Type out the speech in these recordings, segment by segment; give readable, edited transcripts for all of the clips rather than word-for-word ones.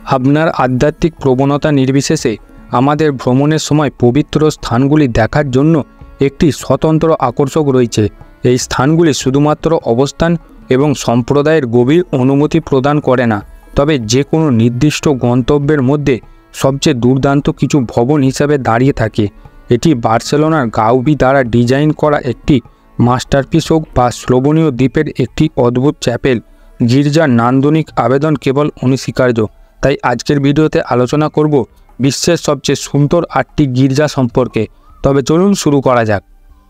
আপনার আধ্যাত্মিক প্রবণতা নির্বিশেষে আমাদের ভ্রমণের সময় পবিত্র স্থানগুলি দেখার জন্য একটি স্বতন্ত্র আকর্ষক রয়েছে। এই স্থানগুলি শুধুমাত্র অবস্থান এবং সম্প্রদায়ের গভীর অনুমতি প্রদান করে না, তবে যে কোনো নির্দিষ্ট গন্তব্যের মধ্যে সবচেয়ে দুর্দান্ত কিছু ভবন হিসাবে দাঁড়িয়ে থাকে। এটি বার্সেলোনার গাউবি দ্বারা ডিজাইন করা একটি মাস্টারপিস হোক বা স্লোভেনীয় দ্বীপের একটি অদ্ভুত চ্যাপেল, গির্জার নান্দনিক আবেদন কেবল অনস্বীকার্য। তাই আজকের ভিডিওতে আলোচনা করব বিশ্বের সবচেয়ে সুন্দর 8টি গির্জা সম্পর্কে। তবে চলুন শুরু করা যাক।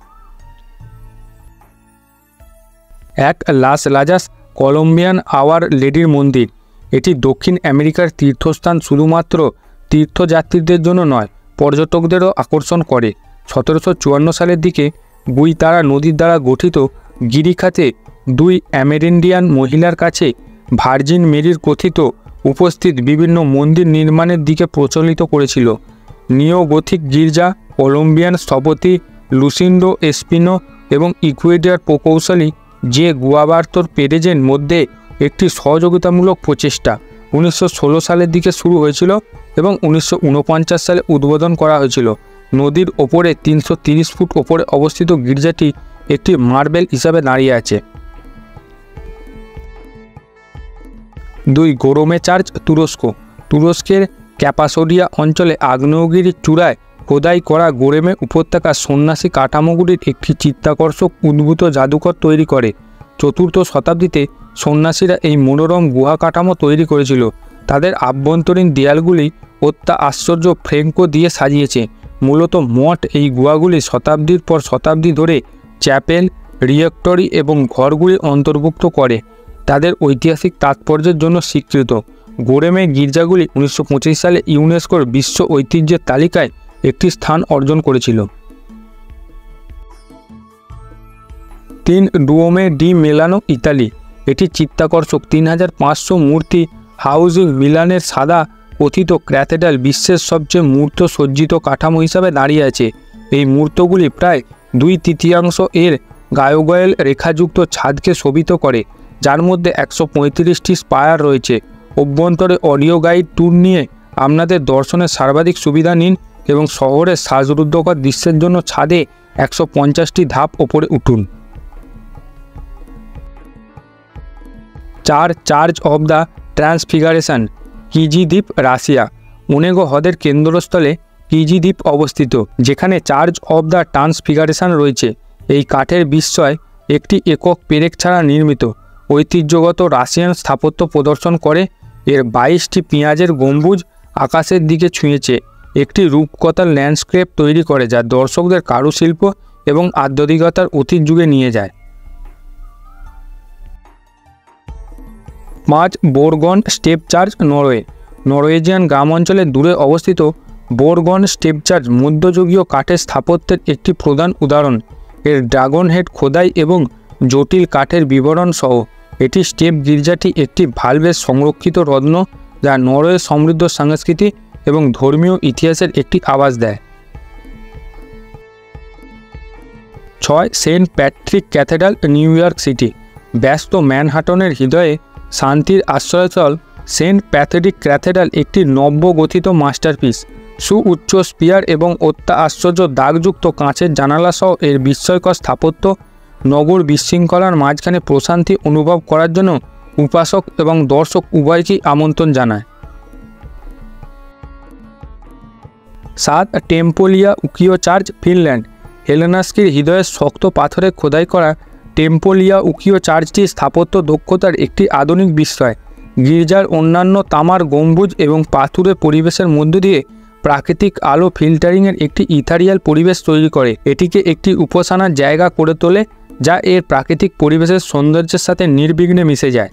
1. লাস লাজাস কলম্বিয়ান আওয়ার লেডির মন্দির। এটি দক্ষিণ আমেরিকার তীর্থস্থান, শুধুমাত্র তীর্থযাত্রীদের জন্য নয়, পর্যটকদেরও আকর্ষণ করে। 1754 সালের দিকে গুইতারা নদীর দ্বারা গঠিত গিরিখাতে 2 অ্যামেরিন্ডিয়ান মহিলার কাছে ভার্জিন মেরির কথিত উপস্থিত বিভিন্ন মন্দির নির্মাণের দিকে প্রচলিত করেছিল। নিওগোথিক গির্জা কলম্বিয়ান স্থপতি লুসিন্ডো এসপিনো এবং ইকুয়েডর প্রকৌশলী যে গুয়াবার্তোর পেরেজের মধ্যে একটি সহযোগিতামূলক প্রচেষ্টা 1916 সালের দিকে শুরু হয়েছিল এবং 1949 সালে উদ্বোধন করা হয়েছিল। নদীর ওপরে 330 ফুট ওপরে অবস্থিত গির্জাটি একটি মার্বেল হিসাবে দাঁড়িয়ে আছে। 2. গোরোমে চার্চ তুরস্ক। তুরস্কের ক্যাপাসোডিয়া অঞ্চলে আগ্নেয়গিরির চূড়ায় খোদাই করা গোরেমে উপত্যকা সন্ন্যাসী কাঠামোগুলির একটি চিত্তাকর্ষক উদ্ভূত জাদুঘর তৈরি করে। 4th শতাব্দীতে সন্ন্যাসীরা এই মনোরম গুহা কাঠামো তৈরি করেছিল। তাদের আভ্যন্তরীণ দেয়ালগুলি আশ্চর্য ফ্রেঙ্কো দিয়ে সাজিয়েছে। মূলত মঠ এই গুহাগুলি শতাব্দীর পর শতাব্দী ধরে চ্যাপেল, রিয়েক্টরি এবং ঘরগুলি অন্তর্ভুক্ত করে, তাদের ঐতিহাসিক তাৎপর্যের জন্য স্বীকৃত। গোরেমে গির্জাগুলি 1925 সালে ইউনেস্কোর বিশ্ব ঐতিহ্যের তালিকায় একটি স্থান অর্জন করেছিল। 3. ডুওমে ডি মেলানো ইতালি। এটি চিত্তাকর্ষক 3500 মূর্তি হাউস মিলানের সাদা কথিত ক্যাথেড্রাল বিশ্বের সবচেয়ে মূর্ত সজ্জিত কাঠামো হিসাবে দাঁড়িয়ে আছে। এই মূর্তগুলি প্রায় 2/3 এর গায়োগয়েল রেখাযুক্ত ছাদকে শোভিত করে, যার মধ্যে 135টি স্পায়ার রয়েছে। অভ্যন্তরে অডিও গাইড ট্যুর নিয়ে আপনাদের দর্শনের সর্বাধিক সুবিধা নিন এবং শহরের শ্বাসরুদ্ধকর দৃশ্যের জন্য ছাদে 150টি ধাপ ওপরে উঠুন। 4. Church of the transfiguration Kizhi দ্বীপ, রাশিয়া। ওনেগো হ্রদের কেন্দ্রস্থলে কিজি দ্বীপ অবস্থিত, যেখানে চার্চ অব দ্য ট্রান্সফিগারেশন রয়েছে। এই কাঠের বিস্ময় একটি একক পেরেক ছাড়া নির্মিত ঐতিহ্যগত রাশিয়ান স্থাপত্য প্রদর্শন করে। এর 22টি পেঁয়াজের গম্বুজ আকাশের দিকে ছুঁয়েছে, একটি রূপকথার ল্যান্ডস্কেপ তৈরি করে যা দর্শকদের কারুশিল্প এবং আধ্যাত্মিকতার অতীত যুগে নিয়ে যায়। 5. Borgund stave church, Norway. Norwegian গ্রাম অঞ্চলে দূরে অবস্থিত বোরগন স্টেপ চার্চ মধ্যযুগীয় কাঠের স্থাপত্যের একটি প্রধান উদাহরণ। এর ড্রাগন হেড খোদাই এবং জটিল কাঠের বিবরণ সহ এটি স্টেপ গির্জাটি একটি ভালভের সংরক্ষিত রত্ন, যা নরওয়ের সমৃদ্ধ সংস্কৃতি এবং ধর্মীয় ইতিহাসের একটি আভাস দেয়। 6. Saint Patrick cathedral, New York City. ব্যস্ত ম্যানহাটনের হৃদয়ে শান্তির আশ্রয়স্থল সেন্ট প্যাট্রিক ক্যাথেড্রাল একটি নব্যগঠিত মাস্টারপিস। সুউচ্চ স্পিয়ার এবং আশ্চর্য দাগযুক্ত কাঁচের জানালা সহ এর বিস্ময়কর স্থাপত্য নগর বিশৃঙ্খলার মাঝখানে প্রশান্তি অনুভব করার জন্য উপাসক এবং দর্শক উভয়কেই আমন্ত্রণ জানায়। 7. টেম্পোলিয়া উকিও চার্চ, ফিনল্যান্ড। হেলেনাস্কির হৃদয়ের শক্ত পাথরে খোদাই করা টেম্পোলিয়া উকিও চার্চটি স্থাপত্য দক্ষতার একটি আধুনিক বিস্ময়। গির্জার অন্যান্য তামার গম্বুজ এবং পাথুরে পরিবেশের মধ্য দিয়ে প্রাকৃতিক আলো ফিল্টারিংয়ের একটি ইথারিয়াল পরিবেশ তৈরি করে, এটিকে একটি উপাসনার জায়গা করে তোলে যা এর প্রাকৃতিক পরিবেশের সৌন্দর্যের সাথে নির্বিঘ্নে মিশে যায়।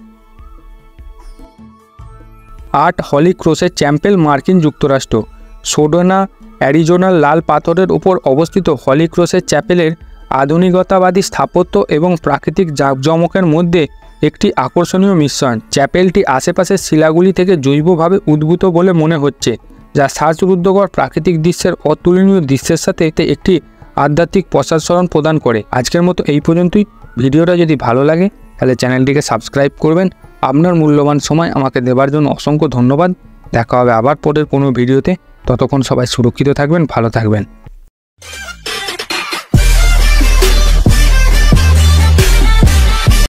8. হলি ক্রসের চ্যাপেল, মার্কিন যুক্তরাষ্ট্র। সোডোনা, অ্যারিজোনার লাল পাথরের উপর অবস্থিত হলি ক্রসের চ্যাপেলের আধুনিকতাবাদী স্থাপত্য এবং প্রাকৃতিক জাঁকজমকের মধ্যে একটি আকর্ষণীয় মিশ্রণ। চ্যাপেলটি আশেপাশের শিলাগুলি থেকে জৈবভাবে উদ্ভূত বলে মনে হচ্ছে, যা শ্বাসরুদ্ধকর প্রাকৃতিক দৃশ্যের অতুলনীয় দৃশ্যের সাথে একটি আধ্যাত্মিক প্রসারণ প্রদান করে। আজকের মতো এই পর্যন্তই। ভিডিওটা যদি ভালো লাগে তাহলে চ্যানেলটিকে সাবস্ক্রাইব করবেন। আপনার মূল্যবান সময় আমাকে দেওয়ার জন্য অসংখ্য ধন্যবাদ দেখা হবে আবার পরের কোনো ভিডিওতে। ততক্ষণ সবাই সুরক্ষিত থাকবেন, ভালো থাকবেন।